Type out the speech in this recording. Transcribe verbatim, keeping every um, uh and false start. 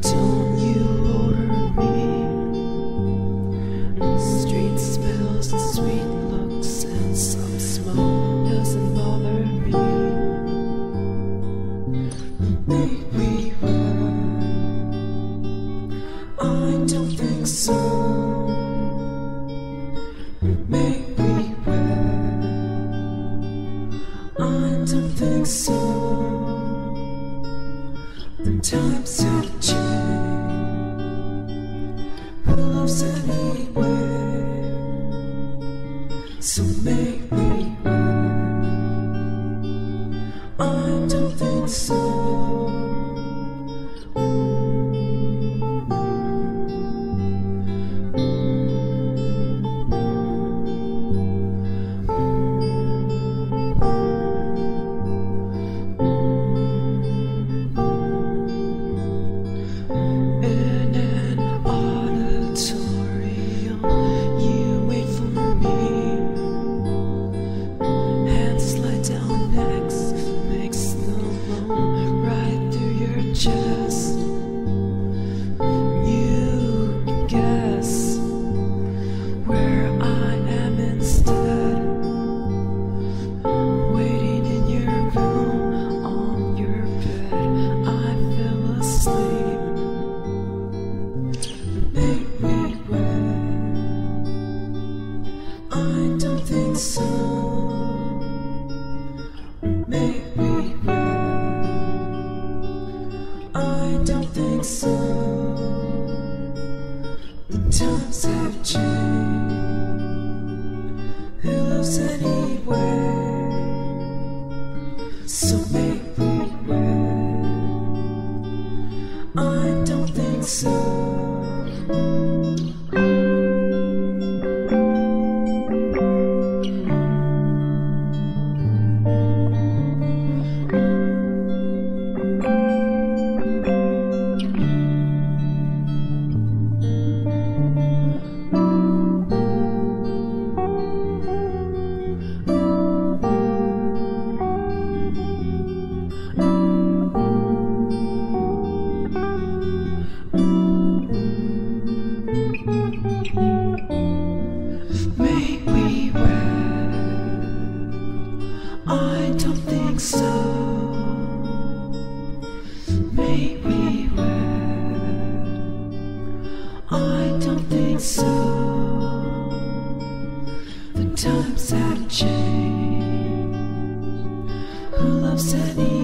Don't you order me? Street smells and sweet looks and some smoke doesn't bother me. Maybe I don't think so. Maybe I don't think so. The times have changed. Who loves anywhere? So maybe I don't think so. Just you guess where I am instead, waiting in your room on your bed. I fell asleep. Maybe I don't think so. Maybe I don't think so. The times have changed. Who loves anywhere? So maybe I don't think so. Maybe I don't think so. Maybe I don't think so. The times have changed. Who loves any